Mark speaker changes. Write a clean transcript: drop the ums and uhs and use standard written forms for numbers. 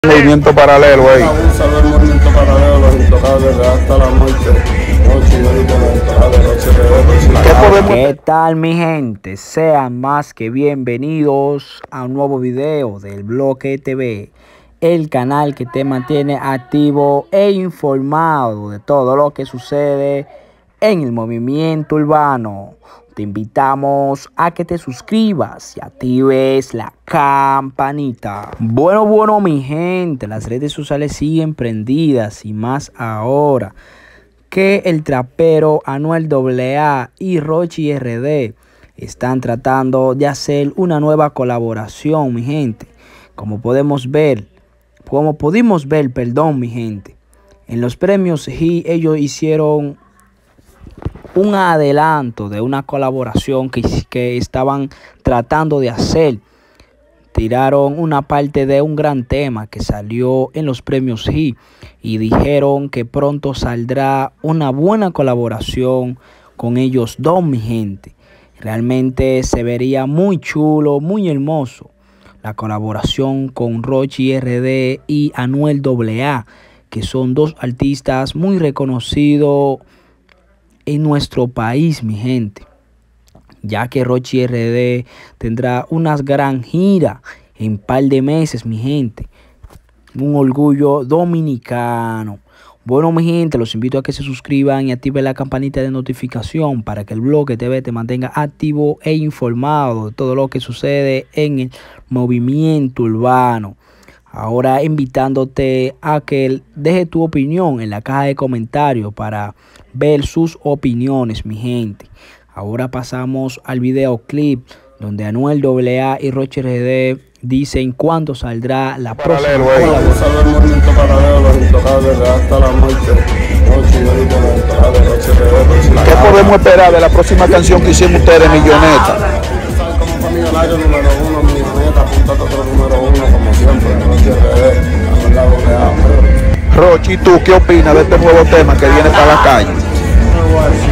Speaker 1: Movimiento paralelo ahí.
Speaker 2: Abusa del movimiento paralelo, los intocables de hasta la muerte.
Speaker 3: ¿Qué tal, mi gente? Sean más que bienvenidos a un nuevo video del Bloque TV, el canal que te mantiene activo e informado de todo lo que sucede en el movimiento urbano. Te invitamos a que te suscribas y actives la campanita. Bueno, mi gente, las redes sociales siguen prendidas y más ahora que el trapero Anuel AA y Rochi RD están tratando de hacer una nueva colaboración, mi gente. Como pudimos ver, mi gente, en los premios G ellos hicieron un adelanto de una colaboración que estaban tratando de hacer. Tiraron una parte de un gran tema que salió en los premios G y dijeron que pronto saldrá una buena colaboración con ellos dos, mi gente. Realmente se vería muy chulo, muy hermoso la colaboración con Rochi RD y Anuel AA, que son dos artistas muy reconocidos en nuestro país, mi gente, ya que Rochi RD tendrá una gran gira en un par de meses, mi gente. Un orgullo dominicano. Bueno, mi gente, los invito a que se suscriban y activen la campanita de notificación para que el Bloque TV te mantenga activo e informado de todo lo que sucede en el movimiento urbano. Ahora invitándote a que deje tu opinión en la caja de comentarios para ver sus opiniones, mi gente. Ahora pasamos al videoclip donde Anuel AA y Rochi RD dicen cuándo saldrá la próxima colaboración.
Speaker 2: Abusa del movimiento paralelo, los intocables de hasta la muerte.
Speaker 1: ¿Qué podemos esperar de la próxima canción que hicieron ustedes, Milloneta?
Speaker 2: Como para millonario número uno, Milloneta, apuntate otro número uno, como siempre, Rochi RD, Anuel AA.
Speaker 1: Rochi, ¿tú qué opinas de este nuevo tema que viene para la calle?
Speaker 2: Muy bueno.